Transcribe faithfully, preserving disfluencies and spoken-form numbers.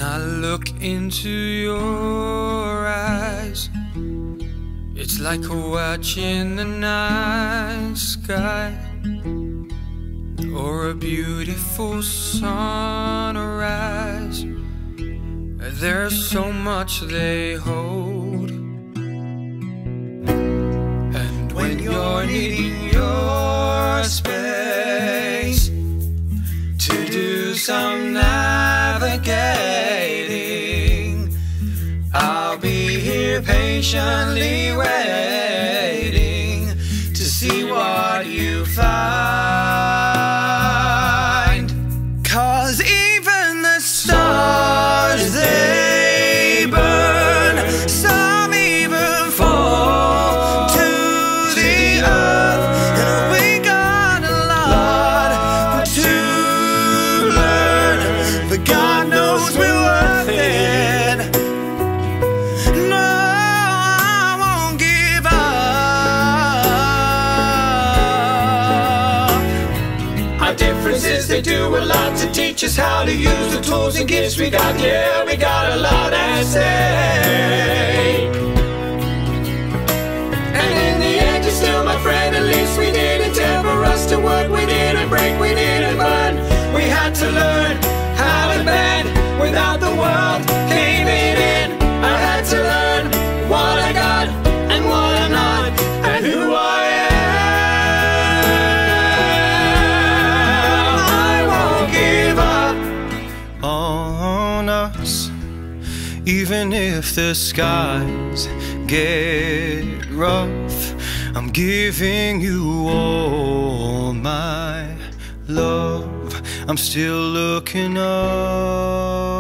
I look into your eyes, it's like a watch in the night sky, or a beautiful sunrise. There's so much they hold, and when you're needing your space to do some navigating, I'll be here patiently waiting to see what you find. 'Cause even the stars, they burn, some even fall to the earth, and we got a lot to learn, but God knows we're worth it. No, I won't give up. Our differences, they do a lot to teach us how to use the tools and gifts we got. Yeah, we got a lot to say, and in the end you're still my friend. At least we didn't tell for us to work, we didn't break, we didn't burn. We had to learn how to bend without the world caving in. I had to learn what I got and what I'm not, and who I am. I won't give up on us, even if the skies get rough. I'm giving you all my love. I'm still looking up.